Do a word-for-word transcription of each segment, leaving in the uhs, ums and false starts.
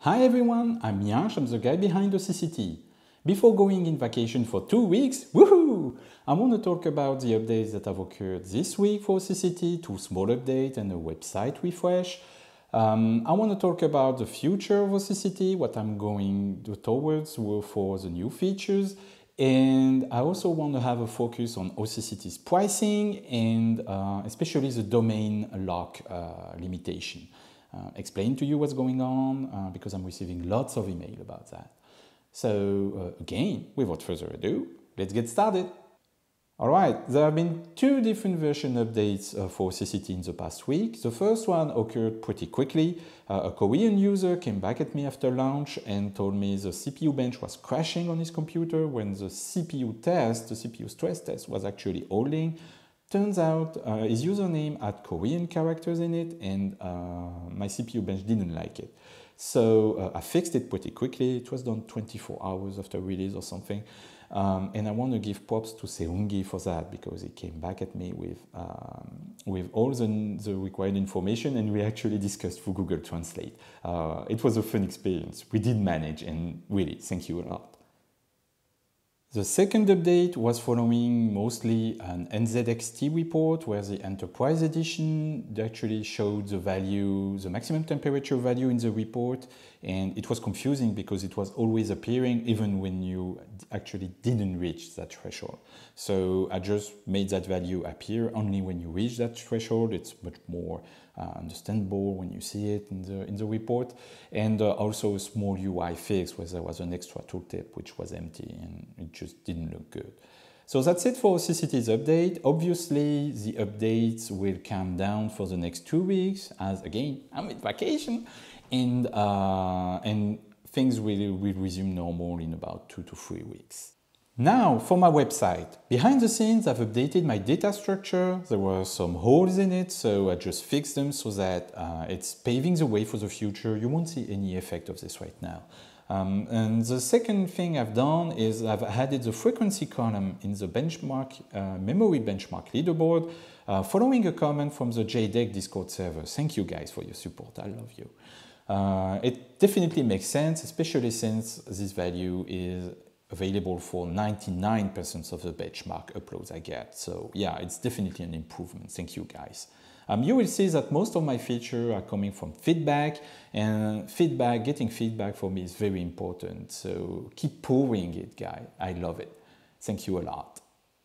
Hi everyone, I'm Yash, I'm the guy behind O C C T. Before going in vacation for two weeks, woohoo! I want to talk about the updates that have occurred this week for O C C T, two small updates and a website refresh. Um, I want to talk about the future of O C C T, what I'm going towards for the new features, and I also want to have a focus on O C C T's pricing and uh, especially the domain lock uh, limitation. Uh, explain to you what's going on uh, because I'm receiving lots of email about that. So uh, again, without further ado, let's get started. Alright, there have been two different version updates uh, for O C C T in the past week. The first one occurred pretty quickly. Uh, a Korean user came back at me after launch and told me the C P U bench was crashing on his computer when the C P U test, the C P U stress test, was actually holding. Turns out uh, his username had Korean characters in it and uh, my C P U bench didn't like it. So uh, I fixed it pretty quickly. It was done twenty-four hours after release or something. Um, and I want to give props to Seungi for that because he came back at me with, um, with all the, the required information and we actually discussed through Google Translate. Uh, it was a fun experience. We did manage and really, thank you a lot. The second update was following mostly an N Z X T report where the Enterprise Edition actually showed the value, the maximum temperature value in the report, and it was confusing because it was always appearing even when you actually didn't reach that threshold. So I just made that value appear only when you reach that threshold. It's much more uh, understandable when you see it in the, in the report. And uh, also a small U I fix where there was an extra tooltip which was empty and it just didn't look good. So that's it for O C C T's update. Obviously, the updates will calm down for the next two weeks as, again, I'm on vacation and, uh, and things will, will resume normal in about two to three weeks. Now, for my website. Behind the scenes, I've updated my data structure. There were some holes in it, so I just fixed them so that uh, it's paving the way for the future. You won't see any effect of this right now. Um, and the second thing I've done is I've added the frequency column in the benchmark, uh, memory benchmark leaderboard, uh, following a comment from the J D E C Discord server. Thank you guys for your support. I love you. Uh, it definitely makes sense, especially since this value is available for ninety-nine percent of the benchmark uploads I get. So yeah, it's definitely an improvement. Thank you guys. Um, you will see that most of my features are coming from feedback, and feedback, getting feedback for me is very important. So keep pouring it, guy. I love it. Thank you a lot.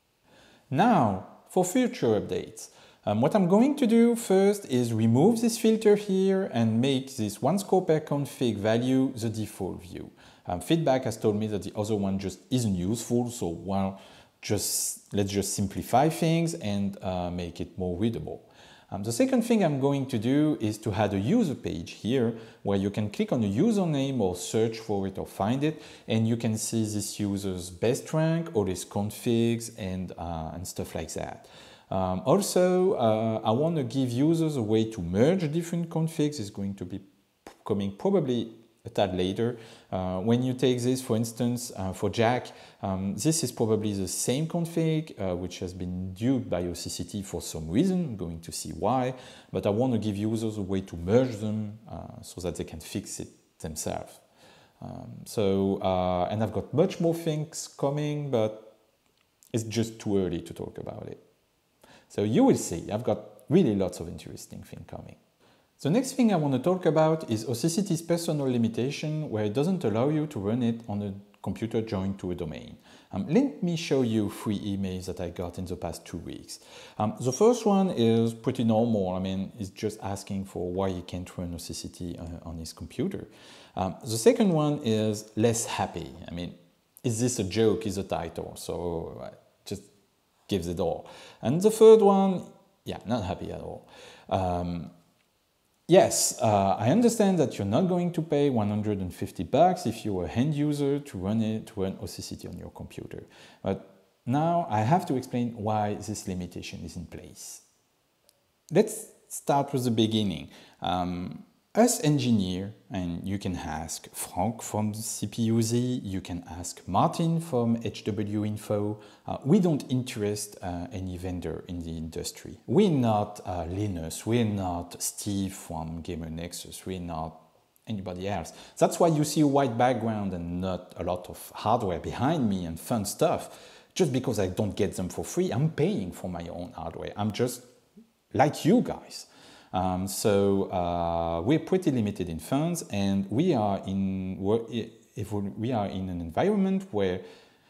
Now, for future updates. Um, what I'm going to do first is remove this filter here and make this one score per config value the default view. Um, feedback has told me that the other one just isn't useful, so well, just let's just simplify things and uh, make it more readable. Um, the second thing I'm going to do is to add a user page here where you can click on a username or search for it or find it, and you can see this user's best rank, all his configs, and, uh, and stuff like that. Um, also, uh, I want to give users a way to merge different configs. It's going to be coming probably a tad later. Uh, when you take this, for instance, uh, for Jack, um, this is probably the same config uh, which has been duped by O C C T for some reason. I'm going to see why, but I want to give users a way to merge them uh, so that they can fix it themselves. Um, so, uh, and I've got much more things coming, but it's just too early to talk about it. So you will see, I've got really lots of interesting things coming. The next thing I want to talk about is O C C T's personal limitation, where it doesn't allow you to run it on a computer joined to a domain. Um, let me show you three emails that I got in the past two weeks. Um, the first one is pretty normal. I mean, it's just asking for why he can't run O C C T uh, on his computer. Um, the second one is less happy. I mean, is this a joke is the title, so uh, just gives it all. And the third one, yeah, not happy at all. Um, Yes, uh, I understand that you're not going to pay one hundred fifty bucks if you're a end user to run it, to run O C C T on your computer. But now I have to explain why this limitation is in place. Let's start with the beginning. Um, Us engineer, and you can ask Frank from C P U Z, you can ask Martin from H W Info. Uh, we don't interest uh, any vendor in the industry. We're not uh, Linus, we're not Steve from Gamer Nexus, we're not anybody else. That's why you see a white background and not a lot of hardware behind me and fun stuff. Just because I don't get them for free, I'm paying for my own hardware. I'm just like you guys. Um, so uh, we're pretty limited in funds, and we are in if we are in an environment where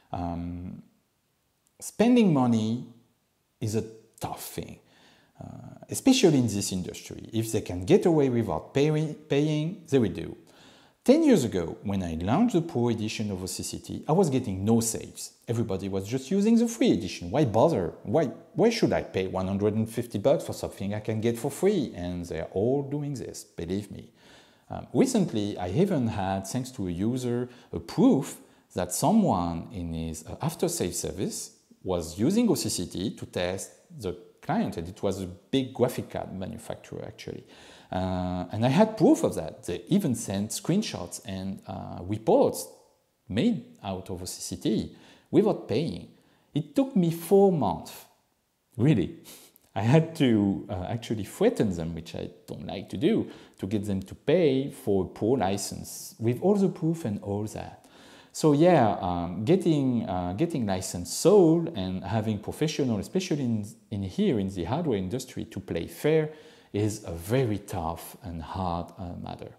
um, spending money is a tough thing, uh, especially in this industry. If they can get away without pay paying, they will do. Ten years ago, when I launched the Pro edition of O C C T, I was getting no saves. Everybody was just using the free edition. Why bother? Why, why should I pay one hundred fifty bucks for something I can get for free? And they're all doing this, believe me. Um, recently, I even had, thanks to a user, a proof that someone in his uh, after-save service was using O C C T to test the client, and it was a big graphic card manufacturer actually. Uh, and I had proof of that. They even sent screenshots and uh, reports made out of O C C T without paying. It took me four months, really. I had to uh, actually threaten them, which I don't like to do, to get them to pay for a Pro license with all the proof and all that. So yeah, um, getting uh, getting license sold and having professional, especially in, in here in the hardware industry, to play fair is a very tough and hard uh, matter.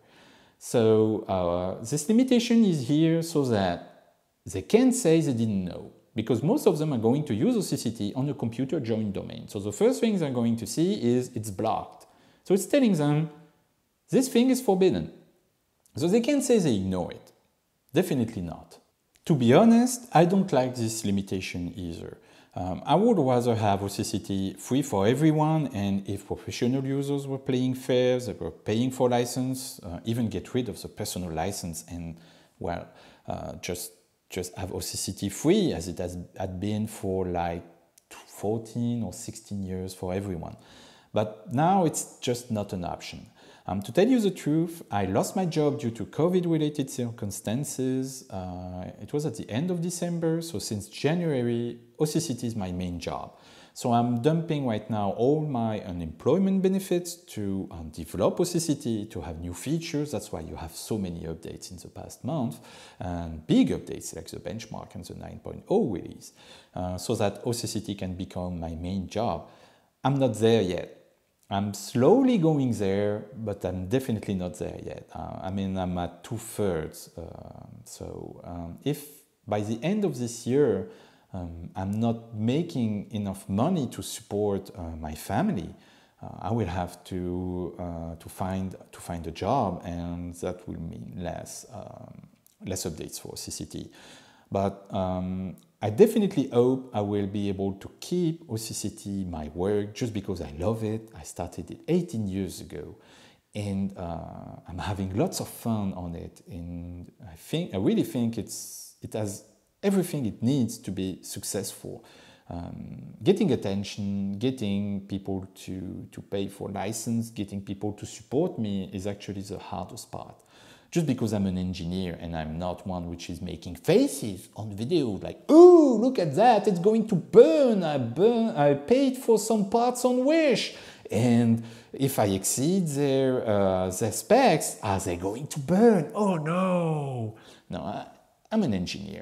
So uh, this limitation is here so that they can say they didn't know, because most of them are going to use O C C T on a computer joined domain. So the first thing they're going to see is it's blocked. So it's telling them this thing is forbidden. So they can't say they ignore it. Definitely not. To be honest, I don't like this limitation either. Um, I would rather have O C C T free for everyone, and if professional users were playing fair, they were paying for license, uh, even get rid of the personal license and, well, uh, just, just have O C C T free as it has had been for like fourteen or sixteen years for everyone. But now it's just not an option. Um, to tell you the truth, I lost my job due to COVID-related circumstances. Uh, it was at the end of December, so since January, O C C T is my main job. So I'm dumping right now all my unemployment benefits to um, develop O C C T, to have new features. That's why you have so many updates in the past month, and big updates like the benchmark and the nine point oh release, uh, so that O C C T can become my main job. I'm not there yet. I'm slowly going there, but I'm definitely not there yet. Uh, I mean, I'm at two-thirds. Uh, so um, if by the end of this year, um, I'm not making enough money to support uh, my family, uh, I will have to uh, to find to find a job, and that will mean less um, less updates for O C C T. But um, I definitely hope I will be able to keep O C C T my work just because I love it. I started it eighteen years ago, and uh, I'm having lots of fun on it. And I think I really think it's it has everything it needs to be successful. Um, getting attention, getting people to to pay for license, getting people to support me is actually the hardest part. Just because I'm an engineer and I'm not one which is making faces on video like, oh, look at that, it's going to burn. I, burn, I paid for some parts on Wish. And if I exceed their, uh, their specs, are they going to burn? Oh, no. No, I, I'm an engineer.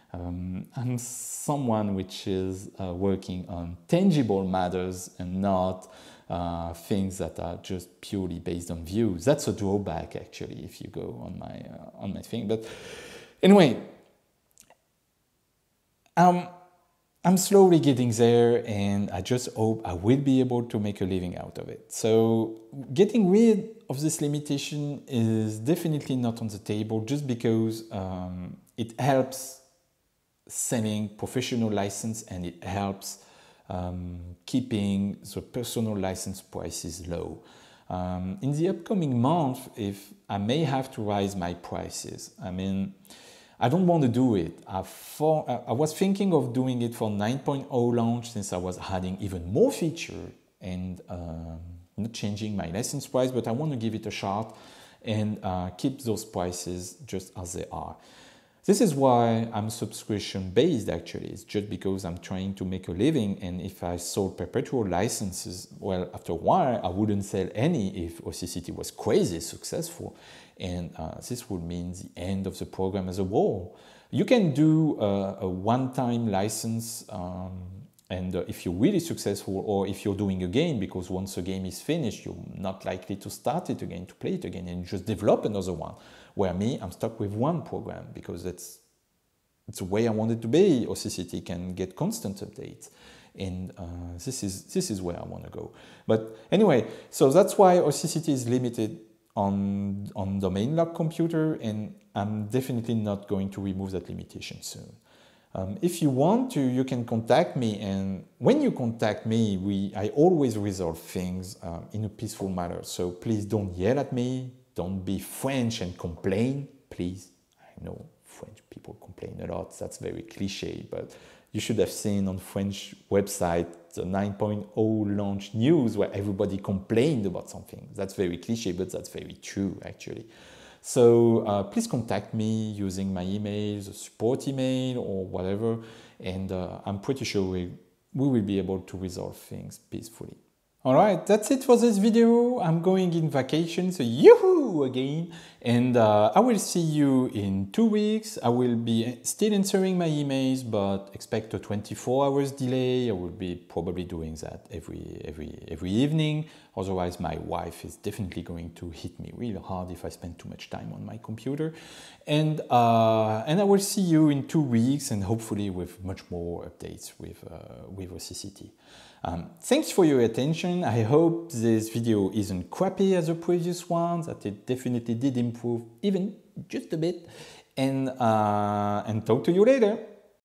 Um, I'm someone which is uh, working on tangible matters and not Uh, things that are just purely based on views. That's a drawback, actually, if you go on my uh, on my thing. But anyway, um, I'm slowly getting there, and I just hope I will be able to make a living out of it. So getting rid of this limitation is definitely not on the table, just because um, it helps selling professional license, and it helps Um, keeping the personal license prices low. Um, in the upcoming month, if I may have to raise my prices, I mean, I don't want to do it. I, for, I was thinking of doing it for nine point oh launch, since I was adding even more feature and um, not changing my license price, but I want to give it a shot and uh, keep those prices just as they are. This is why I'm subscription-based, actually. It's just because I'm trying to make a living, and if I sold perpetual licenses, well, after a while, I wouldn't sell any if O C C T was crazy successful. and uh, this would mean the end of the program as a whole. You can do uh, a one-time license um, and uh, if you're really successful, or if you're doing a game, because once a game is finished, you're not likely to start it again, to play it again, and just develop another one. Where me, I'm stuck with one program because that's, it's the way I want it to be. O C C T can get constant updates. And uh, this is this is where I want to go. But anyway, so that's why O C C T is limited on, on domain lock computer, and I'm definitely not going to remove that limitation soon. Um, if you want to, you can contact me, and when you contact me, we, I always resolve things um, in a peaceful manner. So please don't yell at me, don't be French and complain, please. I know French people complain a lot, that's very cliche, but you should have seen on French website the nine point oh launch news where everybody complained about something. That's very cliche, but that's very true actually. So uh, please contact me using my email, the support email or whatever, and uh, I'm pretty sure we, we will be able to resolve things peacefully. Alright, that's it for this video. I'm going in vacation, so yoo-hoo again, and uh, I will see you in two weeks. I will be still answering my emails, but expect a twenty-four hours delay. I will be probably doing that every, every, every evening. Otherwise, my wife is definitely going to hit me real hard if I spend too much time on my computer. And, uh, and I will see you in two weeks, and hopefully with much more updates with, uh, with O C C T. Um, thanks for your attention. I hope this video isn't crappy as the previous ones, that it definitely did improve even just a bit. And, uh, and talk to you later.